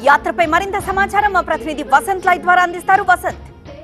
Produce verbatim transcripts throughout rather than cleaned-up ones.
యాత్రపై మరింత సమాచారం మా ప్రతినిధి వసంత్ లైవ్ ద్వారా అందిస్తారు. వసంత్.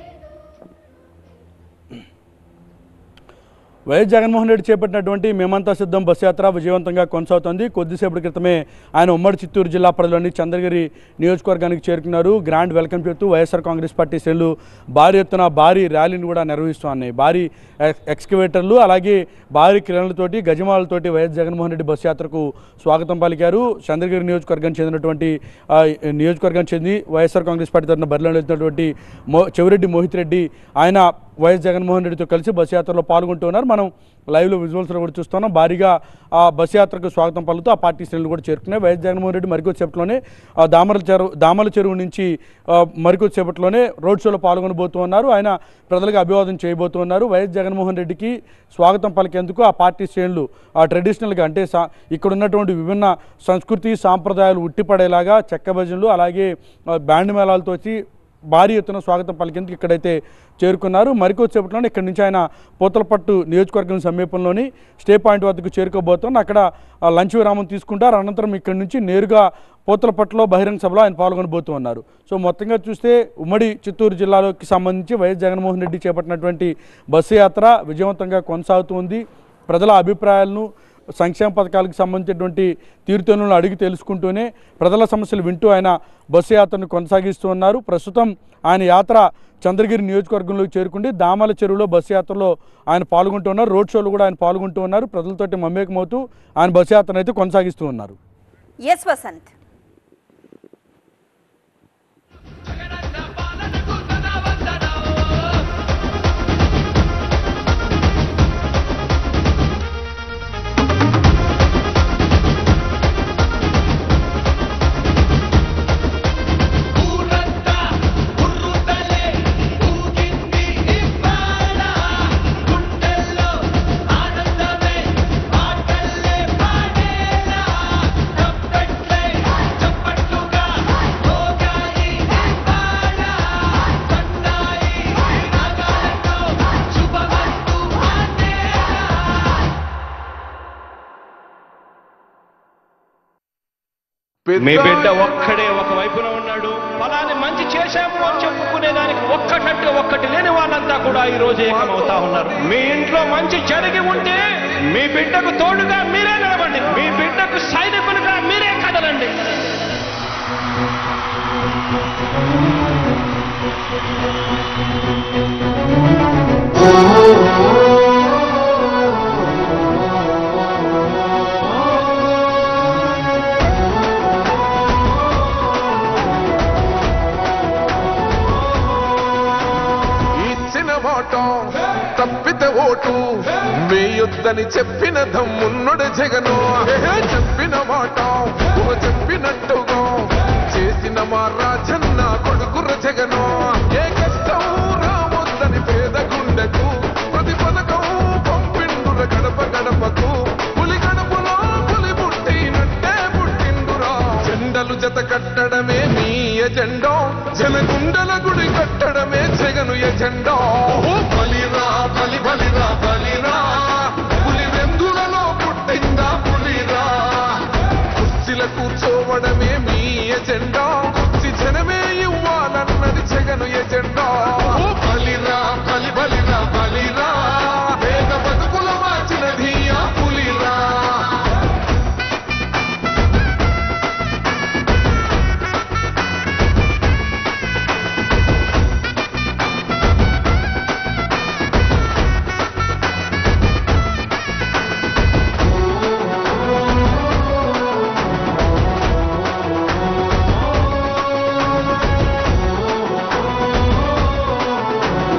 వైఎస్ జగన్మోహన్ రెడ్డి చేపట్టినటువంటి మేమంతా సిద్ధం బస్సు యాత్ర విజయవంతంగా కొనసాగుతోంది. కొద్దిసేపటి క్రితమే ఆయన ఉమ్మడి చిత్తూరు జిల్లా పరిధిలోని చంద్రగిరి నియోజకవర్గానికి చేరుకున్నారు. గ్రాండ్ వెల్కమ్ చెప్తూ వైఎస్ఆర్ కాంగ్రెస్ పార్టీ శ్రేణులు భారీ ఎత్తున భారీ ర్యాలీని కూడా నిర్వహిస్తూ ఉన్నాయి. భారీ ఎక్స్కవేటర్లు అలాగే భారీ క్రేన్లతోటి గజమాలతోటి వైఎస్ జగన్మోహన్ రెడ్డి బస్సు యాత్రకు స్వాగతం పలికారు. చంద్రగిరి నియోజకవర్గానికి చెందినటువంటి నియోజకవర్గానికి చెంది వైఎస్ఆర్ కాంగ్రెస్ పార్టీ తరఫున బరిలో వెళ్తున్నటువంటి మో చెవిరెడ్డి మోహిత్ రెడ్డి ఆయన వైఎస్ జగన్మోహన్ రెడ్డితో కలిసి బస్సు యాత్రలో పాల్గొంటున్నారు. మనం లైవ్లో విజువల్స్లో కూడా చూస్తున్నాం. భారీగా ఆ బస్సు యాత్రకు స్వాగతం పలుకుతూ ఆ పార్టీ శ్రేణులు కూడా చేరుకున్నాయి. వైఎస్ జగన్మోహన్ రెడ్డి మరికొద్దిసేపట్లోనే దామల చెరువు దామల చెరువు నుంచి మరికొద్దిసేపట్లోనే రోడ్ షోలో పాల్గొనబోతూ ఉన్నారు. ఆయన ప్రజలకు అభివాదం చేయబోతూ ఉన్నారు. వైఎస్ జగన్మోహన్ రెడ్డికి స్వాగతం పలికేందుకు ఆ పార్టీ శ్రేణులు ఆ ట్రెడిషనల్గా అంటే సా ఇక్కడ ఉన్నటువంటి విభిన్న సంస్కృతి సాంప్రదాయాలు ఉట్టిపడేలాగా చెక్క భజనలు అలాగే బ్యాండ్ మేళాలతో భారీ ఎత్తున స్వాగతం పలికేందుకు ఇక్కడైతే చేరుకున్నారు. మరికొద్దిసేపట్లోనే ఇక్కడి నుంచి ఆయన పూతలపట్టు నియోజకవర్గం సమీపంలోని స్టే పాయింట్ వద్దకు చేరుకోబోతున్నారు. అక్కడ లంచ్ విరామం తీసుకుంటారు. అనంతరం ఇక్కడి నుంచి నేరుగా పూతలపట్టులో బహిరంగ సభలో ఆయన పాల్గొనబోతూ ఉన్నారు. సో మొత్తంగా చూస్తే ఉమ్మడి చిత్తూరు జిల్లాలోకి సంబంధించి వైఎస్ జగన్మోహన్ రెడ్డి చేపట్టినటువంటి బస్సు యాత్ర విజయవంతంగా కొనసాగుతుంది. ప్రజల అభిప్రాయాలను సంక్షేమ పథకాలకు సంబంధించినటువంటి తీరుతెన్నులను అడిగి తెలుసుకుంటూనే ప్రజల సమస్యలు వింటూ ఆయన బస్సు యాత్రను కొనసాగిస్తూ ఉన్నారు. ప్రస్తుతం ఆయన యాత్ర చంద్రగిరి నియోజకవర్గంలోకి చేరుకుండి దామల చెరువులో బస్సు యాత్రలో ఆయన పాల్గొంటూ ఉన్నారు. రోడ్ షోలో కూడా ఆయన పాల్గొంటూ ఉన్నారు. ప్రజలతోటి మమేకమవుతూ ఆయన బస్సు యాత్రను అయితే కొనసాగిస్తూ ఉన్నారు. ఎస్ వసంత్. మీ బిడ్డ ఒక్కడే ఒక వైపున ఉన్నాడు. ఫలాన్ని మంచి చేశాము అని చెప్పుకునేదానికి ఒక్కటంటే ఒక్కటి లేని వాళ్ళంతా కూడా ఈ రోజు ఏకమవుతా ఉన్నారు. మీ ఇంట్లో మంచి జరిగి ఉంటే మీ బిడ్డకు తోడుగా మీరే నిలబండి. మీ బిడ్డకు సైనికులుగా మీరే కదలండి. తప్పితే ఓటు వేయొద్దని చెప్పిన దమ్మున్నడు జగను. చెప్పిన మాట చెప్పినట్టుగా చేసిన మా రాజన్న కొడుకుర జగను.